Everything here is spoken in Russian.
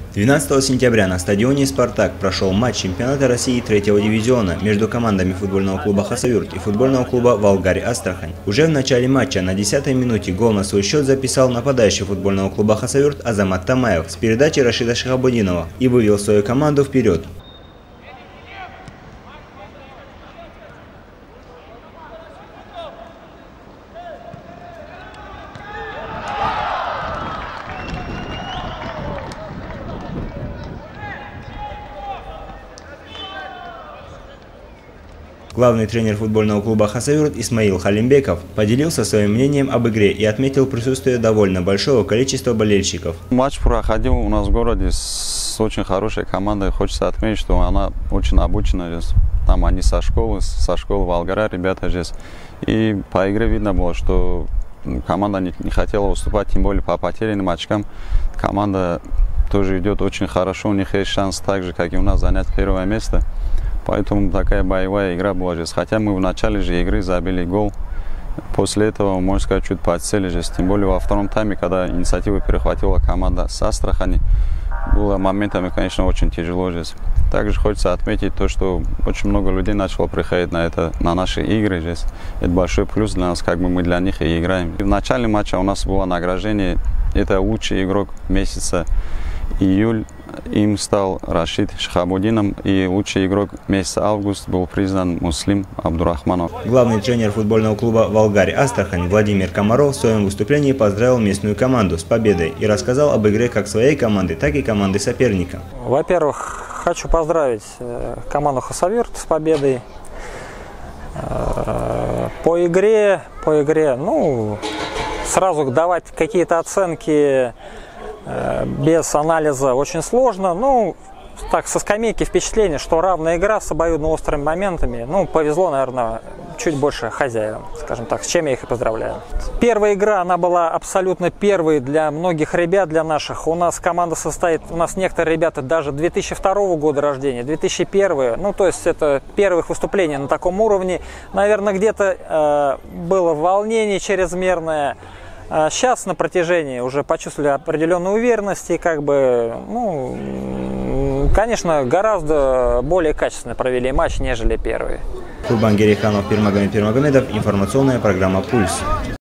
12 сентября на стадионе «Спартак» прошел матч чемпионата России 3-го дивизиона между командами футбольного клуба «Хасавюрт» и футбольного клуба «Волгарь-Астрахань». Уже в начале матча на 10-й минуте гол на свой счет записал нападающий футбольного клуба «Хасавюрт» Азамат Тамаев с передачи Рашида Шахабудинова и вывел свою команду вперед. Главный тренер футбольного клуба «Хасавюрт» Исмаил Халимбеков поделился своим мнением об игре и отметил присутствие довольно большого количества болельщиков. Матч проходил у нас в городе с очень хорошей командой. Хочется отметить, что она очень обучена здесь. Там они со школы Волгаря, ребята здесь. И по игре видно было, что команда не хотела уступать, тем более по потерянным очкам. Команда тоже идет очень хорошо, у них есть шанс так же, как и у нас, занять первое место. Поэтому такая боевая игра была здесь. Хотя мы в начале же игры забили гол. После этого, можно сказать, чуть подсели здесь. Тем более во втором тайме, когда инициативу перехватила команда с Астрахани, было моментами, конечно, очень тяжело здесь. Также хочется отметить то, что очень много людей начало приходить на наши игры здесь. Это большой плюс для нас, как бы мы для них и играем. В начале матча у нас было награждение. Это лучший игрок месяца июль. Им стал Рашид Шахабудинов, и лучший игрок месяца август был признан Муслим Абдурахманов. Главный тренер футбольного клуба «Волгарь-Астрахань» Владимир Комаров в своем выступлении поздравил местную команду с победой и рассказал об игре как своей команды, так и команды соперника. Во-первых, хочу поздравить команду «Хасавюрт» с победой. По игре, сразу давать какие-то оценки без анализа очень сложно. Так, со скамейки впечатление, что равная игра с обоюдно острыми моментами. Повезло, наверное, чуть больше хозяевам, скажем так, с чем я их и поздравляю. Первая игра, она была абсолютно первой для многих ребят, для наших. У нас команда состоит, у нас некоторые ребята даже 2002 года рождения, 2001. То есть это первых выступлений на таком уровне. Наверное, где-то было волнение чрезмерное. Сейчас на протяжении уже почувствовали определенную уверенность и конечно, гораздо более качественно провели матч, нежели первые. Курбан Гериханов, Пирмагомед Пирмагомедов, информационная программа «Пульс».